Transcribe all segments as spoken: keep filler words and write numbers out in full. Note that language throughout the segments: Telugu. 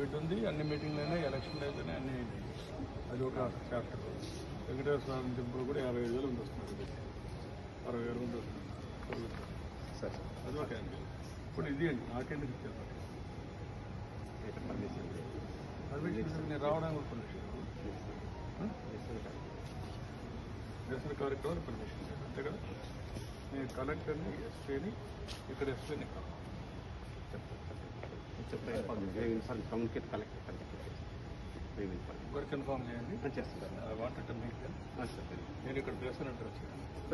ఇది ఉంది, అన్ని మీటింగ్లు అయినాయి, ఎలక్షన్లు అయితేనే అన్ని అయినాయి. అది ఒక చాప్టర్. వెంకటేశ్వర స్వామి టెంపుల్ కూడా యాభై ఐదు వేలు మంది వస్తున్నారు, అరవై వేల మంది వస్తున్నారు సార్. అది ఒక యాంగిల్. ఇప్పుడు ఇది అండి నాకెందుకు ఇచ్చారు పర్మిషన్, నేను రావడానికి పర్మిషన్, దర్శన కార్యక్రమాలు పర్మిషన్ లేదు అంతే కదా. నేను కలెక్టర్ని, ఎస్పీని, ఇక్కడ ఎస్పీని ఒకరు కన్ఫామ్ చేయండి. I wanted to meet them. నేను ఇక్కడ చేస్తున్నట్టు వచ్చాను.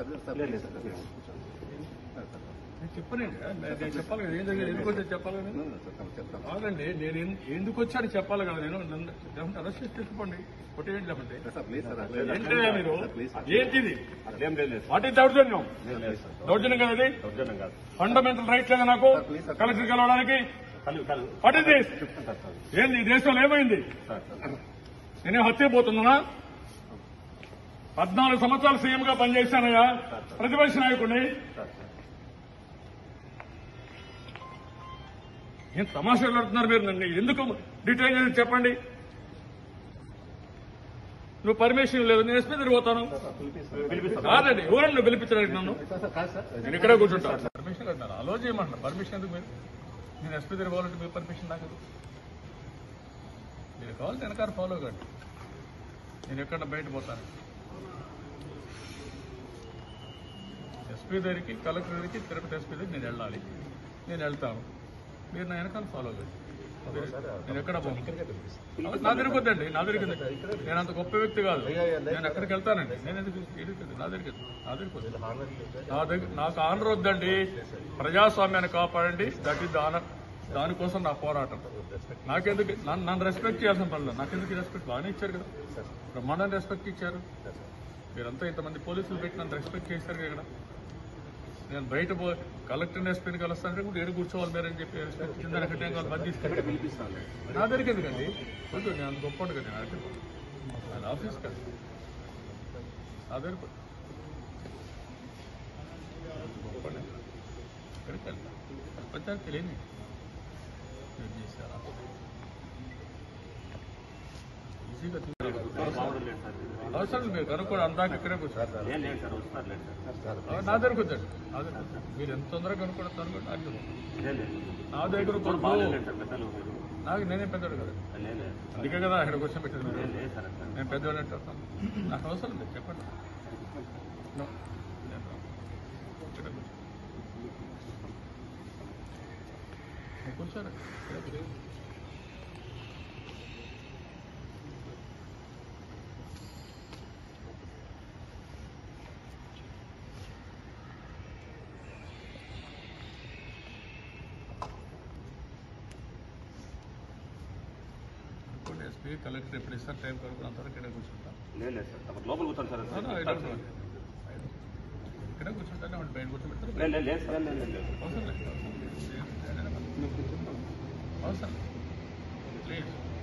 నేను చెప్పనండి, నేను చెప్పాలి కదా, ఏం జరిగింది, ఎందుకు వచ్చి చెప్పాలి కదా. కాదండి, నేను ఎందుకు వచ్చాను చెప్పాలి కదా. నేను నన్ను అరెస్ట్ చేసి తెచ్చుకోండి, కొట్టేయండి. లేకపోతే ఏంటంటే మీరు ఏంటిది, వాటి దౌర్జన్యం, దౌర్జన్యం కదా ఇది. ఫండమెంటల్ రైట్ లేదా నాకు కలెక్టర్ కలవడానికి? What is this? ఏంది ఈ దేశంలో ఏమైంది? నేనే హత్యపోతున్నానా? పద్నాలుగు సంవత్సరాలు సీఎంగా పనిచేశానయ్యా, ప్రతిపక్ష నాయకుడిని. ఏం తమాషాలు పెడుతున్నారు మీరు నన్ను? ఎందుకు డిటైన్ చేసి చెప్పండి. నువ్వు పర్మిషన్ లేదు, నేను ఎస్పీ తిరిగిపోతాను. కాదండి, ఎవరండి నువ్వు పిలిపించడానికి నన్ను? నేను ఇక్కడే కూర్చుంటాను. పర్మిషన్ అంటారు, అలో చేయమంటారు. పర్మిషన్ ఎందుకు మీరు? నేను ఎస్పీ తిరగాలంటే మీరు పర్మిషన్ నాకు మీరు కావాలి, వెనకాల ఫాలో కండి. నేను ఎక్కడ బయట పోతాను. ఎస్పీ దగ్గరికి, కలెక్టర్ దగ్గరికి, తిరుపతి ఎస్పీ దగ్గరికి నేను వెళ్ళాలి. నేను వెళ్తాను, మీరు నా వెనకాల ఫాలో కండి. నేను ఎక్కడ పోను. నా తిరుగుద్దండి, నా తిరిగింది. నేను అంత గొప్ప వ్యక్తి కాదు, నేను ఎక్కడికి వెళ్తానండి. నేను ఎందుకు నా దగ్గరికి నా దగ్గరికి నా దగ్గర నాకు ఆనర్ వద్దండి. ప్రజాస్వామ్యాన్ని కాపాడండి, దట్ ఈస్ ద ఆనర్. దానికోసం నా పోరాటం. నాకెందుకు నన్ను రెస్పెక్ట్ చేయాల్సిన పనులు, నాకెందుకు రెస్పెక్ట్ బాగానే ఇచ్చారు కదా, బ్రహ్మాండాన్ని రెస్పెక్ట్ ఇచ్చారు. మీరంతా ఇంతమంది పోలీసులు పెట్టి నన్ను రెస్పెక్ట్ చేశారు కదా. నేను బయట పో కలెక్టర్ ఎస్పీని కలుస్తానంటే కూడా ఏడు కూర్చోవాలి మీరని చెప్పి రెస్పెక్ట్ కింద మంది తీసుకెళ్ళి పిలిపిస్తాను. నా దగ్గరికి ఎందుకండి? కొంచెం నేను అంత గొప్ప కదా, నేను అక్కడ ఆయన ఆఫీస్ కదా, నా దగ్గర గొప్ప ఎక్కడికి వెళ్తా ప్రపంచానికి తెలియని చేశారా ఈజీగా అవసరం మీరు కనుక్కోండి. అందాక ఇక్కడే కూర్చోండి, నా దగ్గర కూర్చోండి. నా దగ్గర మీరు ఎంత తొందరగా కనుక్కోండి అనుకోండి. నా దగ్గర నాకు నేనే పెద్దవాడు కదా, అందుకే కదా ఇక్కడ క్వశ్చన్ పెట్టాను. నేను పెద్దవాడు అంటే నాకు అవసరం లేదు, చెప్పండి. కూర్చోండి. ఎస్పీ కలెక్టర్ ఎప్పుడు ఇస్తారు టైం కనుక్కున్న అంతవరకు ఇక్కడే కూర్చుంటాను. లోపల కూర్చోండి సార్. ఇక్కడే కూర్చుంటానే వాటి బయట కూర్చోబెడతారు. అవసరం లేదు అవసరం లేదు, అవసరం ప్లీజ్.